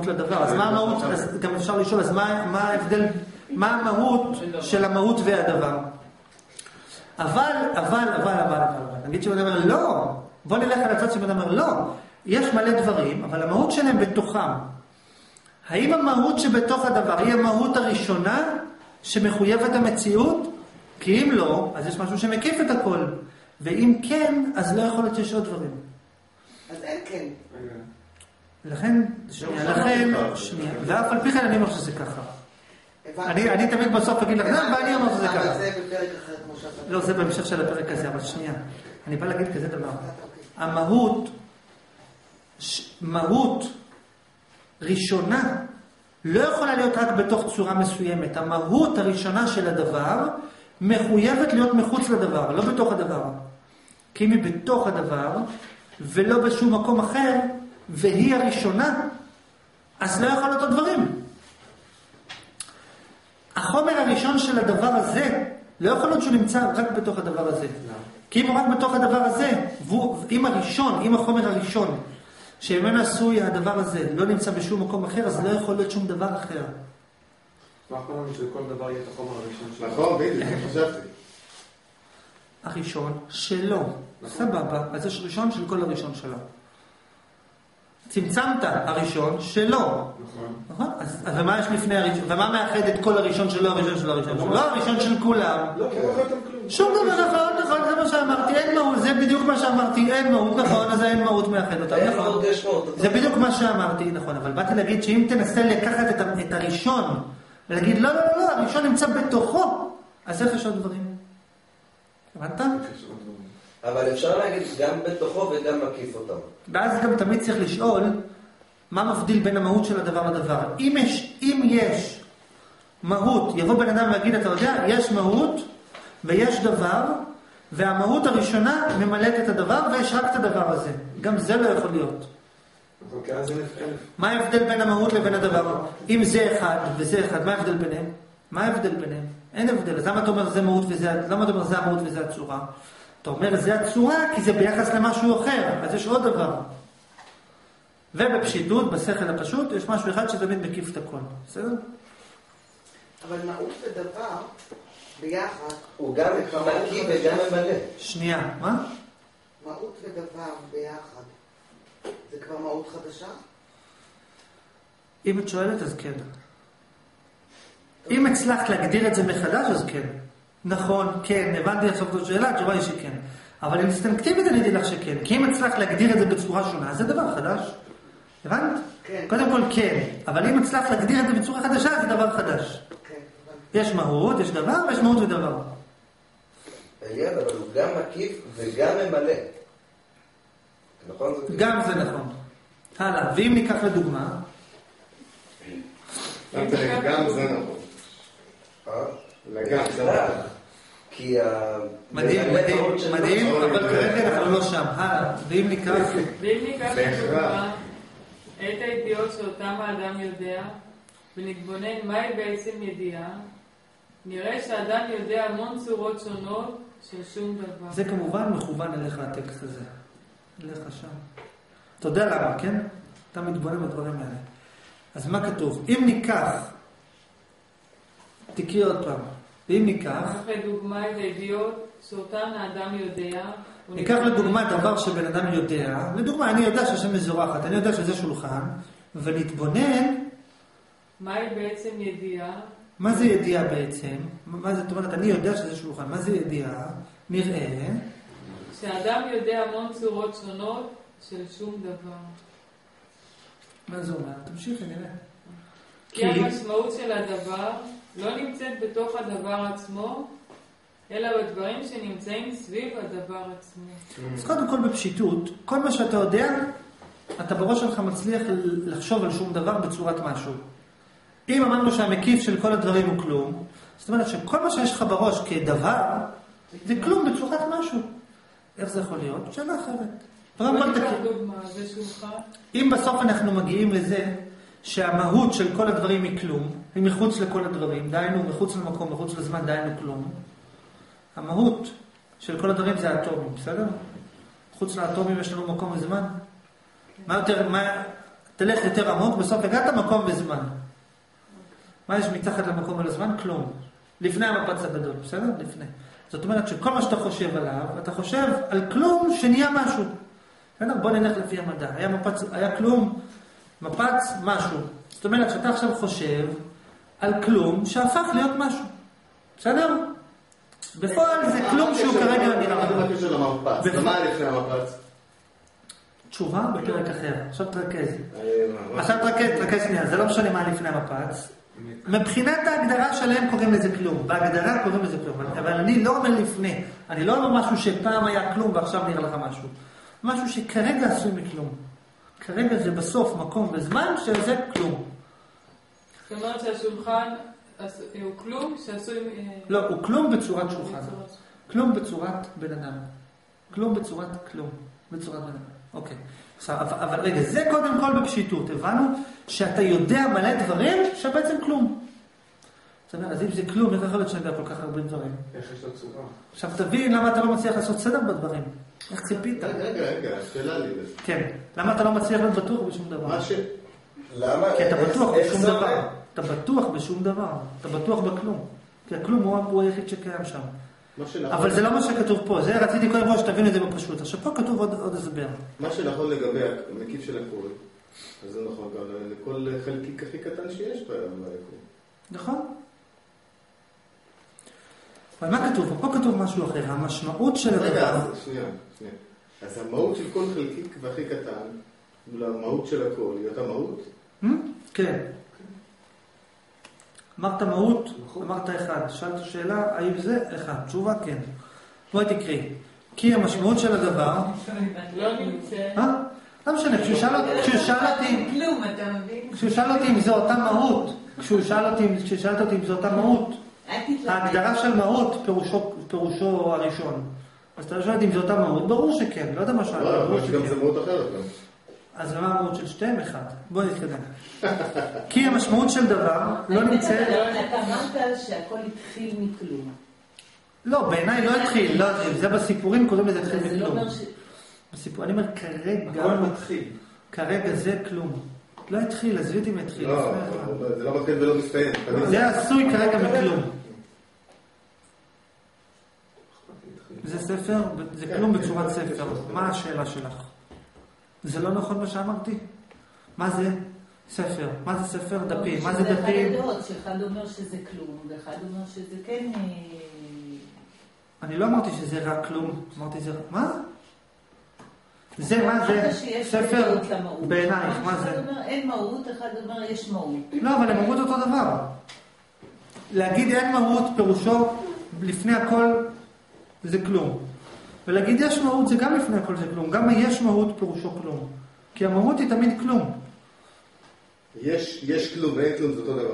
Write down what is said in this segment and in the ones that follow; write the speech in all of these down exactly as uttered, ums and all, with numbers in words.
לדבר. אז מה המהות, אז גם אפשר לשאול, אז מה, מה ההבדל, מה המהות של המהות והדבר? אבל, אבל, אבל, אבל, אבל, נגיד שבן אומר, לא, בוא נלך על הצד שבן אומר, לא, יש מלא דברים, אבל המהות שלהם בתוכם. האם המהות שבתוך הדבר היא המהות הראשונה שמחויבת המציאות? כי אם לא, אז יש משהו שמקיף את הכל. ואם כן, אז לא יכול להיות שיש עוד דברים. אז אין כן. לכן, שנייה, לכן, שנייה, ואף על פי כן אני אומר שזה ככה. אני תמיד בסוף אגיד לך, ואני אומר שזה ככה. אבל זה בפרק אחר כמו שאתה... לא, זה בהמשך של הפרק הזה, אבל שנייה. אני בא להגיד כזה דבר. המהות, מהות ראשונה, לא יכולה להיות רק בתוך צורה מסוימת. המהות הראשונה של הדבר מחויבת להיות מחוץ לדבר, לא בתוך הדבר. כי אם היא בתוך הדבר, ולא בשום מקום אחר, והיא הראשונה, אז לא יכול להיות עוד דברים. החומר הראשון של הדבר הזה, לא יכול להיות שהוא נמצא רק בתוך הדבר הזה. כי אם הוא רק בתוך הדבר הזה, אם הראשון, אם החומר הראשון, שממנו עשוי הדבר הזה, לא נמצא בשום מקום אחר, אז לא יכול להיות שום דבר אחר. מה קורה לנו שכל דבר יהיה את החומר הראשון שלו? נכון, בדיוק, חשבתי. הראשון שלו. סבבה, אז יש ראשון של כל הראשון שלו. צמצמת הראשון שלו. נכון. נכון? אז ומה יש לפני הראשון? ומה מאחד את כל הראשון שלו, הראשון שלו, הראשון שלו? לא הראשון של כולם. לא, כי לא חייתם כלום. שום דבר, נכון, נכון, זה מה שאמרתי, אין מהות, זה בדיוק מה שאמרתי, אין מהות, נכון, אז אין מהות מאחד אותם, נכון. זה בדיוק מה שאמרתי, נכון, אבל באתי להגיד שאם תנסה לקחת את הראשון, ולהגיד, לא, לא, לא, לא, הראשון נמצא בתוכו, אז איך יש עוד דברים? הבנת? אבל אפשר להגיד גם בתוכו וגם מקיף אותם. ואז גם תמיד צריך לשאול, מה מבדיל בין המהות של הדבר לדבר? אם יש, אם יש מהות, יבוא בן אדם להגיד, אתה יודע, יש מהות, ויש דבר, והמהות הראשונה ממלאת את הדבר, ויש רק את הדבר הזה. גם זה לא יכול להיות. אוקיי, אז אלף אלף. מה ההבדל בין המהות לבין הדבר? אם זה אחד וזה אחד, מה ההבדל ביניהם? מה ההבדל ביניהם? אין הבדל. אז למה אתה אומר זה מהות וזה, למה אתה אומר זה המהות וזה הצורה? אתה אומר זה הצורה כי זה ביחס למשהו אחר, אז יש עוד דבר. ובפשיטות, בשכל הפשוט, יש משהו אחד שתמיד מקיף את הכל. בסדר? אבל מהות ודבר ביחד... הוא גם מקיף וגם ממלא. שנייה, מה? מהות ודבר ביחד. זה כבר מהות חדשה? אם את שואלת, אז כן. אם הצלחת להגדיר את זה מחדש, אז כן. נכון, כן, הבנתי עכשיו את השאלה, התשובה היא שכן. אבל אינסטינקטיבית אני אגיד לך שכן. כי אם הצלחת להגדיר את זה בצורה שונה, זה דבר חדש. הבנת? כן. קודם כל כן. אבל אם הצלחת להגדיר את זה בצורה חדשה, זה דבר חדש. כן. יש מהות, יש דבר, ויש מהות ודבר. אליעד, אבל הוא גם מקיף וגם ממלא. נכון? גם זה נכון. הלאה, ואם ניקח לדוגמה... גם זה נכון. לגמרי, זה נכון. כי ה... מדהים, מדהים, מדהים, אבל כרגע אנחנו לא שם. הלאה, ואם ניקח... ואם ניקח לדוגמה את הידיעות שאותם האדם יודע, ונתבונן מהי בעצם ידיעה, נראה שהאדם יודע המון צורות שונות של שום דבר. זה כמובן מכוון אליך לטקסט הזה. אליך שם. אתה יודע למה, כן? אתה מתבונן בדברים האלה. אז מה כתוב? אם ניקח, תקריא עוד פעם. ואם ניקח... לדוגמה את הידיעות שאותן האדם יודע... ניקח לדוגמה דבר שבן אדם יודע. לדוגמה, אני יודע שהשם מזורחת, אני יודע שזה שולחן, ונתבונן... מהי בעצם ידיעה? מה זה ידיעה בעצם? מה זה, זאת אומרת, אני יודע שזה שולחן. מה זה ידיעה? נראה... שהאדם יודע המון צורות שונות של שום דבר. מה זה אומר? תמשיכי, נראה. כי המשמעות של הדבר לא נמצאת בתוך הדבר עצמו, אלא בדברים שנמצאים סביב הדבר עצמו. אז קודם כל בפשיטות, כל מה שאתה יודע, אתה בראש שלך מצליח לחשוב על שום דבר בצורת משהו. אם אמרנו שהמקיף של כל הדברים הוא כלום, זאת אומרת שכל מה שיש לך בראש כדבר, זה כלום בצורת משהו. איך זה יכול להיות? שאלה אחרת. אם בסוף אנחנו מגיעים לזה שהמהות של כל הדברים היא כלום, היא מחוץ לכל הדברים, דיינו מחוץ למקום, מחוץ לזמן, דיינו כלום. המהות של כל הדברים זה האטומים, בסדר? חוץ לאטומים יש לנו מקום וזמן. מה יותר, מה, תלך יותר עמוק, בסוף הגעת מקום וזמן. מה יש מתחת למקום ולזמן? כלום. לפני המפץ הגדול, בסדר? לפני. זאת אומרת שכל מה שאתה חושב עליו, אתה חושב על כלום שנהיה משהו. בסדר? בוא נלך לפי המדע. היה מפץ, היה כלום, מפץ, משהו. זאת אומרת שאתה עכשיו חושב על כלום שהפך להיות משהו. בסדר? בפועל זה כלום שהוא כרגע נראה. מה הקשר למפץ? ומה לפני המפץ? תשובה בפרק אחר. עכשיו תרכז. עכשיו תרכז, תרכז שנייה. זה לא משנה מה לפני המפץ. מבחינת ההגדרה שלהם קוראים לזה כלום. בהגדרה קוראים לזה כלום. אבל אני לא אומר לפני. אני לא אומר משהו שפעם היה כלום ועכשיו נראה לך משהו. משהו שכרגע עשוי מכלום. כרגע זה בסוף מקום וזמן שזה כלום. זאת אומרת שהשולחן הוא כלום שעשוי... לא, הוא כלום בצורת שולחן. כלום בצורת בן אדם. כלום בצורת כלום. בצורת בן אדם. אוקיי. עכשיו, אבל רגע, זה קודם כל בפשיטות. הבנו שאתה יודע מלא דברים שבעצם כלום. אז אם זה כלום, איך יכול להיות שאני יודע כל כך הרבה דברים? איך יש לו צורה? עכשיו תבין למה אתה לא מצליח לעשות סדר בדברים. איך ציפית? רגע, רגע, רגע, שאלה לי. כן. למה אתה לא מצליח להיות בטוח בשום דבר? מה ש... למה? כי אתה בטוח איך בשום זה דבר. עובד? אתה בטוח בשום דבר. אתה בטוח בכלום. כי הכלום הוא הוא היחיד שקיים שם. מה שנכון... אבל זה לא מה שכתוב פה. זה רציתי קודם כל שתבין את זה בפשוט. עכשיו פה כתוב עוד עוד הסבר. מה שנכון לגבי המקיף של הכל, אז זה נכון גם לכל חלקיק הכי קטן שיש ביקום. נכון? אבל מה כתוב פה? פה כתוב משהו אחר. המשמעות של רגע, הדבר... אז שנייה, שנייה. אז המהות של כל חלקיק והכי קטן, למהות של הכל, היא אותה מהות? כן. אמרת מהות, אמרת אחד. שאלת שאלה, האם זה אחד? תשובה כן. בואי תקריא. כי המשמעות של הדבר... לא נמצא. אה? לא משנה, כשהוא שאל אותי... כלום, אתה מבין? כשהוא שאל אותי אם זו אותה מהות, כשהוא שאל אותי, כששאלת אותי אם זו אותה מהות, ההגדרה של מהות פירושו, פירושו הראשון. אז אתה שואל אם זו אותה מהות, ברור שכן, לא יודע מה שאלת, לא, ברור אבל גם שכן. זה מהות אחרת. אז מה המהות של שתיהם? אחד. בואו נתקדם. כי המשמעות של דבר לא נמצאת... אתה אמרת שהכל התחיל מכלום. לא, בעיניי לא התחיל, לא התחיל. זה בסיפורים קוראים לזה התחיל זה לא מכלום. אומר ש... בסיפור, אני אומר כרגע... הכל מתחיל. כרגע זה כלום. לא התחיל, אז יודעים התחיל. לא, זה לא מתחיל ולא מסתיים. זה עשוי כרגע מכלום. זה ספר, זה כלום בצורת ספר. מה השאלה שלך? זה לא נכון מה שאמרתי? מה זה? ספר. מה זה ספר? דפים. מה זה דפים? שזה אחד הדעות, שאחד אומר שזה כלום, ואחד אומר שזה כן... אני לא אמרתי שזה רק כלום. אמרתי זה... מה? זה מה זה? ספר בעינייך. מה זה? אחד אומר אין מהות, אחד אומר יש מהות. לא, אבל הם אמרו את אותו דבר. להגיד אין מהות פירושו לפני הכל זה כלום. ולהגיד יש מהות זה גם לפני הכל זה כלום. גם יש מהות פירושו כלום. כי המהות היא תמיד כלום. יש, יש כלום ואין כלום, זה אותו דבר.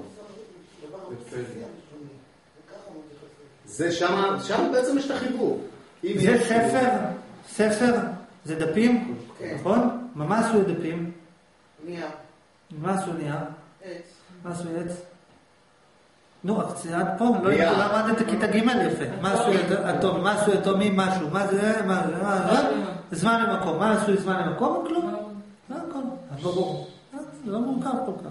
זה שם, שם בעצם יש את החיבור. זה ספר, ספר, זה דפים, נכון? מה עשו דפים? נייר. מה עשו נייר? עץ. מה עשו עץ? נו, עד פה, לא למדת כיתה ג' יפה. מה עשו אטומי? מה עשו אטומי? משהו. מה זה? מה זה? מה זה? זמן למקום. מה עשו זמן למקום? כלום. זה הכל. ברור. זה לא מורכב כל כך.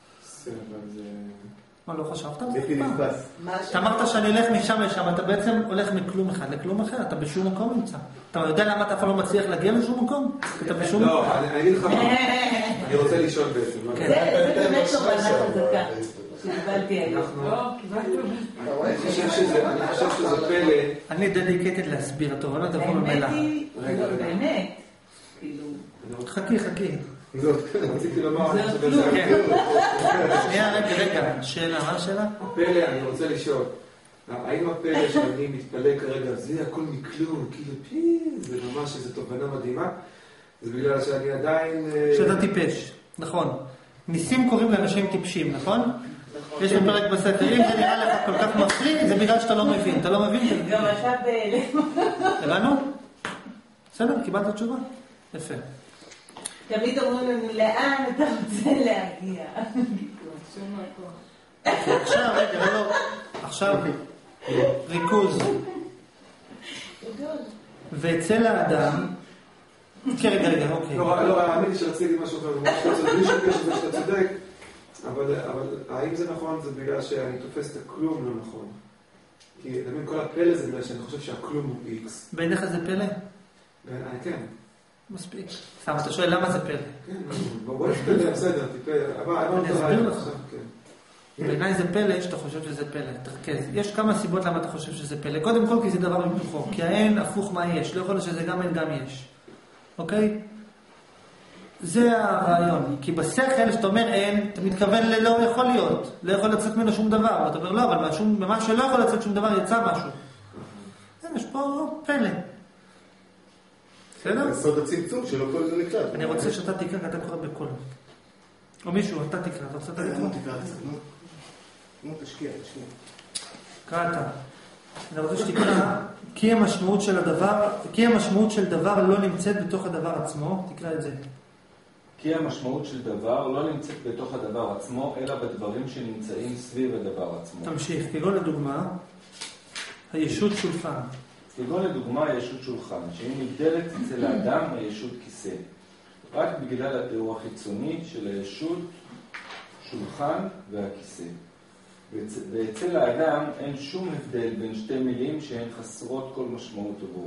מה, לא חשבת על זה? בלתי נתפס. אתה אמרת שאני אלך משם לשם, אתה בעצם הולך מכלום אחד לכלום אחר, אתה בשום מקום נמצא. אתה יודע למה אתה אפילו לא מצליח להגיע לשום מקום? אתה בשום מקום. לא, אני אגיד לך מה. אני רוצה לשאול בעצם. זה באמת לא בנה חזקה. שקיבלתי היום. לא, קיבלתי. אני חושב שזה פלא. אני דדיקטד להסביר, אתה רואה? אתה יכול במילא. באמת, כאילו... חכי, חכי. רציתי לומר, אני חושב כלום. שנייה, רגע, רגע. שאלה, מה השאלה? הפלא, אני רוצה לשאול. האם הפלא שאני מתפלא כרגע, זה הכל מכלום, כאילו פי, זה ממש איזו תובנה מדהימה, זה בגלל שאני עדיין... שאתה טיפש, נכון. ניסים קוראים לאנשים טיפשים, נכון? יש בפרק בספר, אם זה נראה לך כל כך מפריע, זה בגלל שאתה לא מבין. אתה לא מבין? גם אתה בהלם. הבנו? בסדר, קיבלת תשובה? יפה. תמיד אומרים לנו, לאן אתה רוצה להגיע? שום מקום. עכשיו, רגע, לא, עכשיו, ריכוז. ואצל האדם, כן, רגע, רגע, אוקיי. לא, לא, האמת היא שרציתי להגיד משהו אחר, בלי שום קשר לזה שאתה צודק, אבל האם זה נכון, זה בגלל שאני תופס את הכלום לא נכון. כי תמיד כל הפלא זה בגלל שאני חושב שהכלום הוא איקס. בעיניך זה פלא? בעיניי כן. מספיק. סתם, אתה שואל למה זה פלא? כן, בוא נתפלא, בסדר, תיפלא. אני אסביר לך. בעיניי זה פלא שאתה חושב שזה פלא. תרכז. יש כמה סיבות למה אתה חושב שזה פלא. קודם כל כי זה דבר מתוכו. כי האין הפוך מה יש. לא יכול להיות שזה גם אין גם יש. אוקיי? זה הרעיון. כי בשכל שאתה אומר אין, אתה מתכוון ללא יכול להיות. לא יכול לצאת ממנו שום דבר. ואתה אומר לא, אבל ממה שלא יכול לצאת שום דבר יצא משהו. יש פה פלא. בסדר? בסוד הצמצום שלא כל זה נקלט. אני רוצה שאתה תקרא, אתה קורא בקול. או מישהו, אתה תקרא, אתה רוצה אתה לקרוא? תקרא, נו, תשקיע, תשקיע. קרא אתה. אני רוצה שתקרא, כי המשמעות של הדבר, כי המשמעות של דבר לא נמצאת בתוך הדבר עצמו, תקרא את זה. כי המשמעות של דבר לא נמצאת בתוך הדבר עצמו, אלא בדברים שנמצאים סביב הדבר עצמו. תמשיך, כגון לדוגמה, הישות שולחן. כגון לדוגמה הישות שולחן, שהיא נגדלת אצל האדם הישות כיסא. רק בגלל התיאור החיצוני של הישות שולחן והכיסא. ואצל האדם אין שום הבדל בין שתי מילים שהן חסרות כל משמעות עבורו.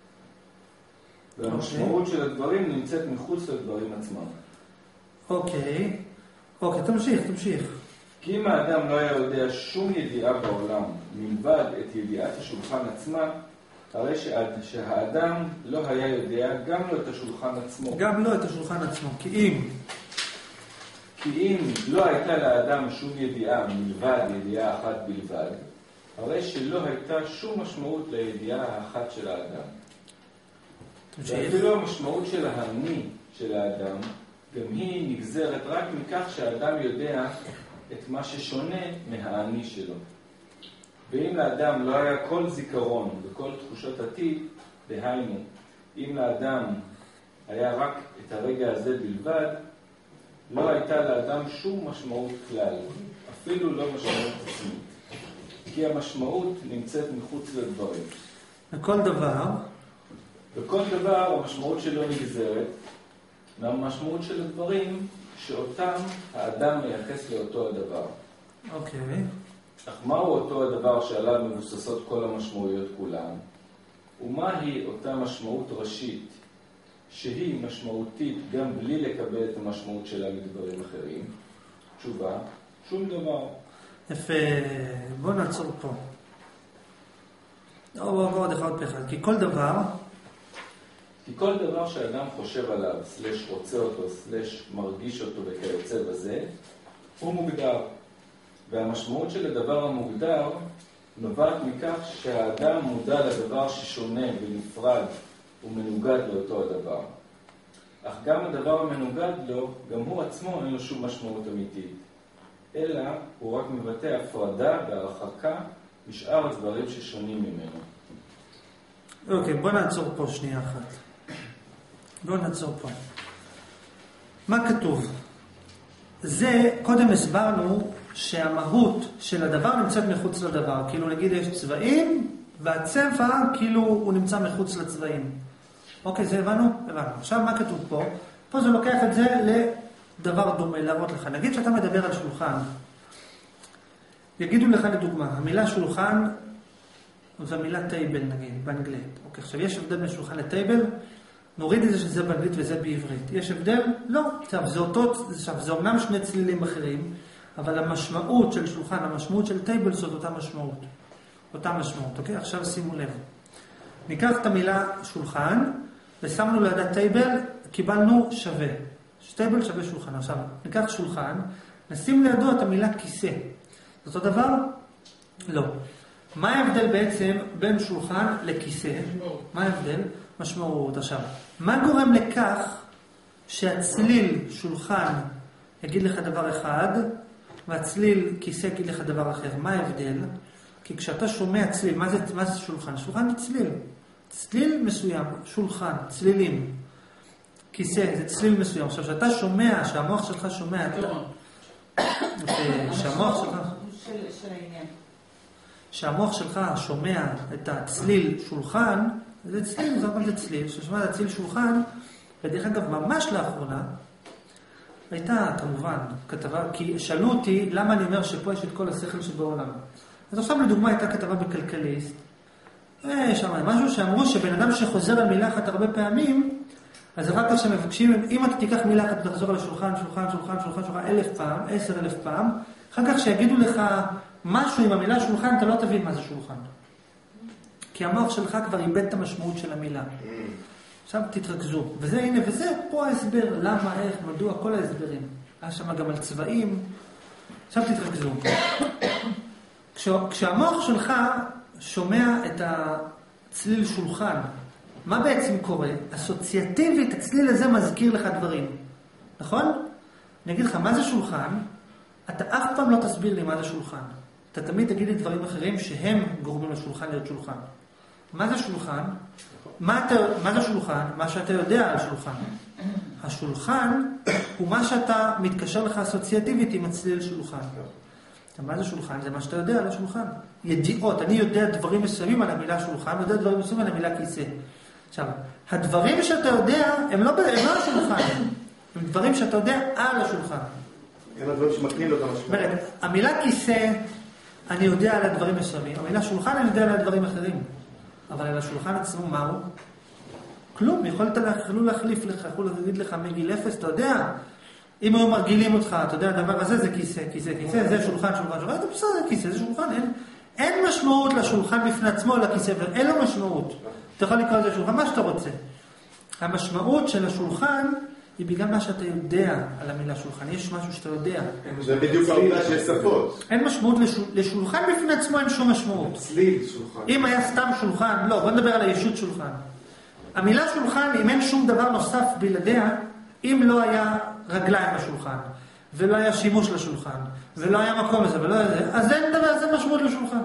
והמשמעות של הדברים נמצאת מחוץ לדברים עצמם. אוקיי, אוקיי, תמשיך, תמשיך. כי אם האדם לא היה יודע שום ידיעה בעולם מלבד את ידיעת השולחן עצמה, הרי שהאדם לא היה יודע גם לא את השולחן עצמו. גם לא את השולחן עצמו, כי אם... כי אם לא הייתה לאדם שום ידיעה מלבד ידיעה אחת בלבד, הרי שלא הייתה שום משמעות לידיעה האחת של האדם. ואפילו המשמעות של האני של האדם, גם היא נגזרת רק מכך שהאדם יודע את מה ששונה מהאני שלו. ואם לאדם לא היה כל זיכרון וכל תחושות עתיד, דהיינו, אם לאדם היה רק את הרגע הזה בלבד, לא הייתה לאדם שום משמעות כלל, אפילו לא משמעות עצמית. כי המשמעות נמצאת מחוץ לדברים. וכל דבר, וכל דבר המשמעות שלו נגזרת מהמשמעות של הדברים שאותם האדם מייחס לאותו הדבר. אוקיי. אך מהו אותו הדבר שעליו מבוססות כל המשמעויות כולן? ומהי אותה משמעות ראשית שהיא משמעותית גם בלי לקבל את המשמעות שלה מדברים אחרים? תשובה, שום דבר. יפה, בוא נעצור פה. או בוא עוד אחד פחד, כי כל דבר... כי כל דבר שהאדם חושב עליו, סלש רוצה אותו, סלש מרגיש אותו וכיוצא בזה, הוא מוגדר. והמשמעות של הדבר המוגדר נובעת מכך שהאדם מודע לדבר ששונה ונפרד ומנוגד לאותו הדבר. אך גם הדבר המנוגד לו, גם הוא עצמו אין לו שום משמעות אמיתית, אלא הוא רק מבטא הפרדה והרחקה משאר הדברים ששונים ממנו. אוקיי, בוא נעצור פה שנייה אחת. בוא נעצור פה. מה כתוב? זה, קודם הסברנו שהמהות של הדבר נמצאת מחוץ לדבר. כאילו נגיד יש צבעים, והצבע כאילו הוא נמצא מחוץ לצבעים. אוקיי, זה הבנו? הבנו. עכשיו מה כתוב פה? פה זה לוקח את זה לדבר דומה, להראות לך. נגיד שאתה מדבר על שולחן. יגידו לך לדוגמה, המילה שולחן, זו המילה טייבל נגיד, באנגלית. אוקיי, עכשיו יש הבדל בין שולחן לטייבל, נוריד את זה שזה באנגלית וזה בעברית. יש הבדל? לא. עכשיו, זה אותו, עכשיו, זה אומנם שני צלילים אחרים, אבל המשמעות של שולחן, המשמעות של טייבל זאת אותה משמעות. אותה משמעות, אוקיי? עכשיו שימו לב. ניקח את המילה שולחן, ושמנו לידה טייבל, קיבלנו שווה. טייבל שווה שולחן. עכשיו, ניקח שולחן, נשים לידו את המילה כיסא. זאת אותו דבר? לא. מה ההבדל בעצם בין שולחן לכיסא? מה ההבדל? משמעות. עכשיו, מה גורם לכך שהצליל שולחן יגיד לך דבר אחד, והצליל כיסא יגיד לך דבר אחר? מה ההבדל? כי כשאתה שומע צליל, מה זה, מה זה שולחן? שולחן זה צליל. צליל מסוים, שולחן, צלילים. כיסא זה צליל מסוים. עכשיו, כשאתה שומע, שהמוח שלך שומע, שהמוח שלך... של העניין. שהמוח שלך שומע את הצליל שולחן, זה צליל, זה אבל זה צליל. כששומע את הצליל שולחן, ודרך אגב, ממש לאחרונה, הייתה כמובן כתבה, כי שאלו אותי למה אני אומר שפה יש את כל השכל שבעולם. אז עכשיו לדוגמה הייתה כתבה בכלכליסט, שם משהו שאמרו שבן אדם שחוזר על מילה אחת הרבה פעמים, אז אחר כך שמבקשים, אם אתה תיקח מילה אחת ותחזור על השולחן, שולחן, שולחן, שולחן, שולחן, אלף פעם, עשר אלף פעם, אחר כך שיגידו לך משהו עם המילה שולחן, אתה לא תבין מה זה שולחן. כי המוח שלך כבר איבד את המשמעות של המילה. עכשיו תתרכזו. וזה, הנה, וזה פה ההסבר, למה, איך, מדוע, כל ההסברים. היה שם גם על צבעים. עכשיו תתרכזו. כש, כשהמוח שלך שומע את הצליל שולחן, מה בעצם קורה? אסוציאטיבית, הצליל הזה מזכיר לך דברים. נכון? אני אגיד לך, מה זה שולחן? אתה אף פעם לא תסביר לי מה זה שולחן. אתה תמיד תגיד לי דברים אחרים שהם גורמים לשולחן להיות שולחן. מה זה שולחן? מה, אתה, מה זה שולחן? מה שאתה יודע על שולחן. השולחן הוא מה שאתה מתקשר לך אסוציאטיבית עם הצליל שולחן. מה זה שולחן? זה מה שאתה יודע על השולחן. ידיעות. אני יודע דברים מסוימים על המילה שולחן, אני יודע דברים מסוימים על המילה כיסא. עכשיו, הדברים שאתה יודע הם לא, הם לא השולחן. הם דברים שאתה יודע על השולחן. הם הדברים שמקנים לו את המשמעות. אומרת, המילה כיסא, אני יודע על הדברים מסוימים. המילה שולחן, אני יודע על הדברים אחרים. אבל על השולחן עצמו, מה הוא? כלום. יכולת יכלו להחליף לך, יכולו להגיד לך מגיל אפס, אתה יודע. אם היו מרגילים אותך, אתה יודע, הדבר הזה זה כיסא, כיסא, כיסא, זה שולחן, שולחן, שולחן, אתה בסדר, זה כיסא, זה שולחן. אין, אין משמעות לשולחן בפני עצמו, לכיסא, אין לו משמעות. אתה יכול לקרוא לזה שולחן, מה שאתה רוצה. המשמעות של השולחן היא בגלל מה שאתה יודע על המילה שולחן. יש משהו שאתה יודע. זה בדיוק העובדה שיש שפות. אין משמעות לשול... לשולחן בפני עצמו, אין שום משמעות. צליל שולחן. אם היה סתם שולחן, לא, בוא נדבר על הישות שולחן. המילה שולחן, אם אין שום דבר נוסף בלעדיה, אם לא היה רגליים לשולחן, ולא היה שימוש לשולחן, ולא היה מקום לזה, ולא היה זה, אז אין דבר, זה משמעות לשולחן.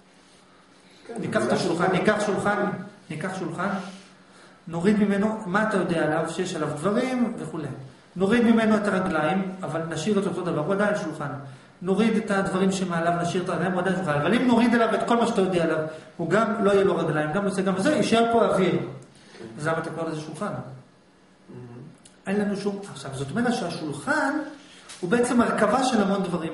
ניקח את השולחן, ניקח שולחן, ניקח שולחן, נוריד ממנו, מה אתה יודע עליו, שיש עליו דברים וכו'. נוריד ממנו את הרגליים, אבל נשאיר את אותו דבר, הוא עדיין שולחן. נוריד את הדברים שמעליו, נשאיר את הרגליים, הוא עדיין שולחן. אבל אם נוריד עליו את כל מה שאתה יודע עליו, הוא גם לא יהיה לו רגליים, גם נושא, גם זה, יישאר פה אוויר. אז למה אתה קורא לזה שולחן? אין לנו שום... עכשיו, זאת אומרת שהשולחן הוא בעצם הרכבה של המון דברים.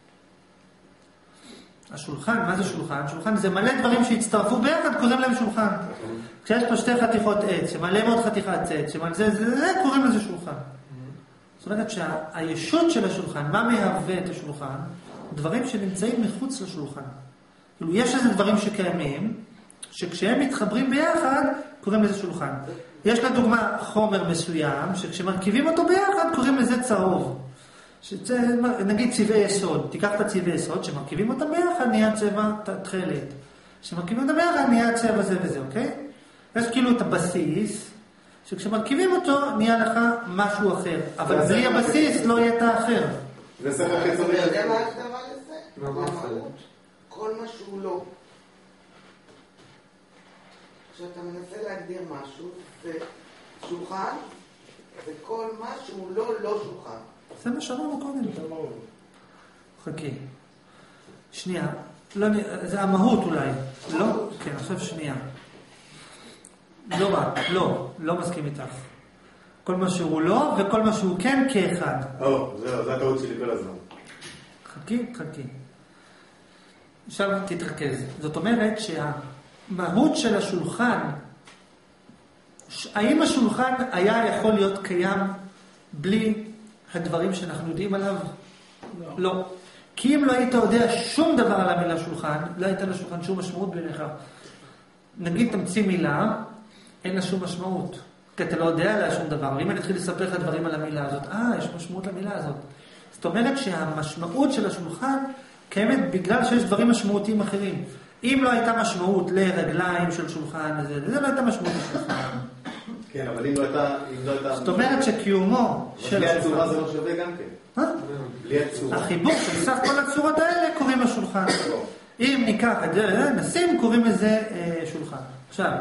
השולחן, מה זה שולחן? שולחן זה מלא דברים שהצטרפו ביחד, קוראים להם שולחן. כשיש פה שתי חתיכות עץ, שמלא מאוד חתיכת עץ, שמלא זה, זה, זה, קוראים לזה שולחן. זאת אומרת שהישות של השולחן, מה מהווה את השולחן? דברים שנמצאים מחוץ לשולחן. כאילו, יש איזה דברים שקיימים, שכשהם מתחברים ביחד, קוראים לזה שולחן. יש לדוגמה חומר מסוים, שכשמרכיבים אותו ביחד, קוראים לזה צהוב. שזה, נגיד צבעי יסוד. תיקח את הצבעי יסוד, שמרכיבים אותם ביחד, נהיה צבע תכלת. שמרכיבים אותם ביחד, נהיה צבע זה וזה, אוקיי? יש כאילו את הבסיס, שכשמרכיבים אותו, נהיה לך משהו אחר. אבל בלי הבסיס לא יהיה את האחר. זה ספר חיצוני. אתה יודע מה ההגדרה לזה? למהות. כל מה שהוא לא. כשאתה מנסה להגדיר משהו, זה שולחן, וכל מה שהוא לא לא שולחן. זה מה שאמרנו קודם. חכי. שנייה. לא, זה המהות אולי. לא? כן, עכשיו שנייה. לא רק, לא, לא מסכים איתך. כל מה שהוא לא וכל מה שהוא כן כאחד. או, זהו, זה הטעות שלי כל הזמן. חכי, חכי. עכשיו תתרכז. זאת אומרת שהמהות של השולחן, האם השולחן היה יכול להיות קיים בלי הדברים שאנחנו יודעים עליו? לא. לא. כי אם לא היית יודע שום דבר על המילה שולחן, לא הייתה לשולחן שום משמעות בעיניך. נגיד תמציא מילה, אין לה שום משמעות. כי אתה לא יודע עליה שום דבר. אם אני אתחיל לספר לך דברים על המילה הזאת, אה, יש משמעות למילה הזאת. זאת אומרת שהמשמעות של השולחן קיימת בגלל שיש דברים משמעותיים אחרים. אם לא הייתה משמעות לרגליים של שולחן, זה, זה לא הייתה משמעות לשולחן. כן, אבל אם לא הייתה... זאת אומרת שקיומו של... בלי הצורה זה לא שווה גם כן. מה? בלי הצורה. החיבור של סך כל הצורות האלה קוראים לשולחן. אם ניקח את זה, נשים, קוראים לזה שולחן. עכשיו,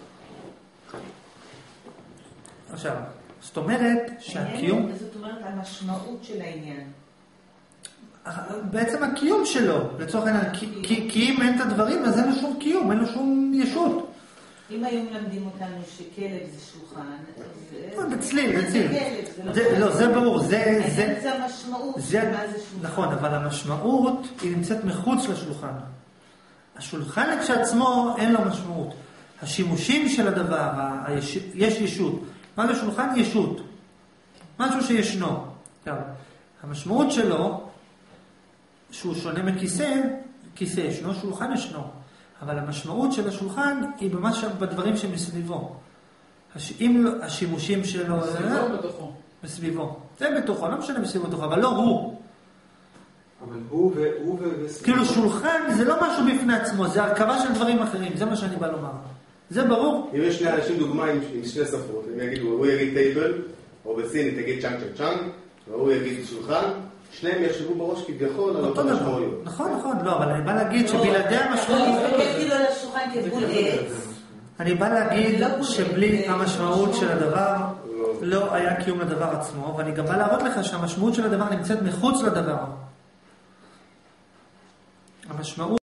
עכשיו, זאת אומרת שהקיום... זאת אומרת, המשמעות של העניין. בעצם הקיום שלו, לצורך העניין, כי, כי, כי אם אין את הדברים, אז אין לו שום קיום, אין לו שום ישות. אם היום למדים אותנו שכלב זה שולחן, בצליל, בצליל. זה לא, זה ברור, זה... זה המשמעות, מה זה שולחן. נכון, אבל המשמעות היא נמצאת מחוץ לשולחן. השולחן כשעצמו אין לו משמעות. השימושים של הדבר, יש ישות. מה זה שולחן? ישות. משהו שישנו. המשמעות שלו, שהוא שונה מכיסא, כיסא ישנו, שולחן ישנו. אבל המשמעות של השולחן היא ממש בדברים שמסביבו. אם השימושים שלו... מסביבו בתוכו. מסביבו. זה בתוכו, לא משנה מסביבו בתוכו, אבל לא הוא. אבל הוא והוא וסביבו. כאילו שולחן זה לא משהו בפני עצמו, זה הרכבה של דברים אחרים, זה מה שאני בא לומר. זה ברור? אם יש שני אנשים דוגמה עם שני ספרות, הם יגידו, הוא יגיד טייבל, או בסינית תגיד צ'אנג צ'אנג צ'אנג, והוא יגיד שולחן, שניהם יחשבו בראש כביכול על אותו משמעויות. נכון, נכון, לא, אבל אני בא להגיד שבלעדי המשמעות... כאילו על השולחן כבול עץ. אני בא להגיד שבלי המשמעות של הדבר לא היה קיום לדבר עצמו, ואני גם בא להראות לך שהמשמעות של הדבר נמצאת מחוץ לדבר. המשמעות